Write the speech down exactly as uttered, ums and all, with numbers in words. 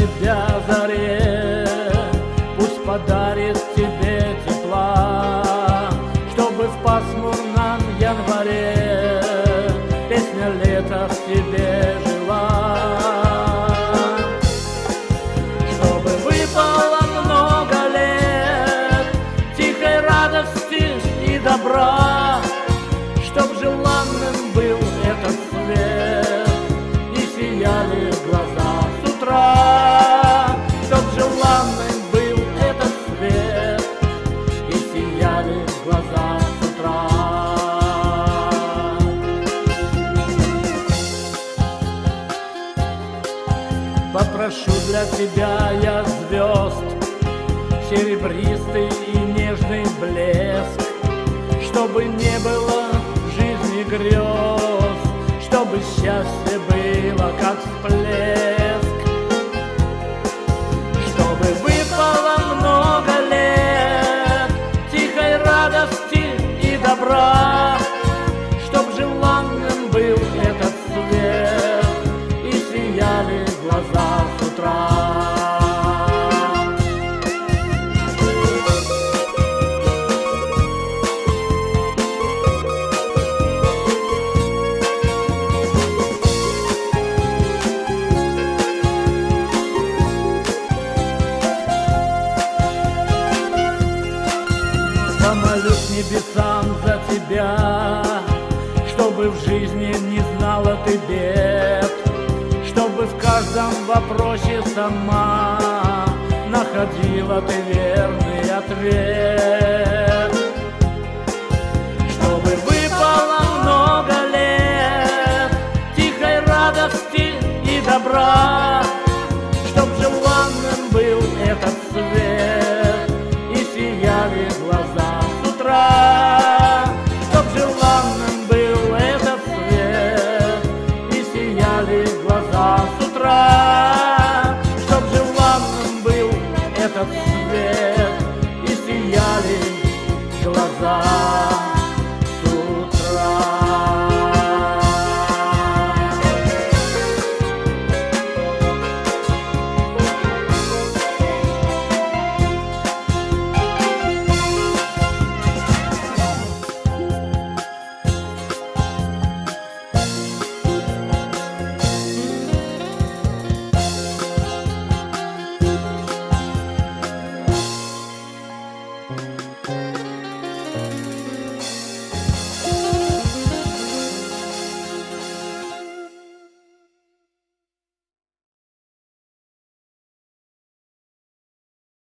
тебя заре, пусть подарит тебе тепла, чтобы в пасмурном январе песня лета в тебе жила. Чтобы выпало много лет тихой радости и добра, чтоб желанным был этот свет и сияли глаза с утра. Чтоб желанным был этот свет и сияли глаза с утра. Попрошу для тебя я звезд, серебристый и нежный блеск, чтобы не было в жизни грез, чтобы счастье было как всплеск. Чтобы выпало много лет тихой радости и добра, чтоб желанным был этот свет и сияли глаза с утра. Помолюсь небесам за тебя, чтобы в жизни не знала ты бед, чтобы в каждом вопросе сама находила ты верный ответ.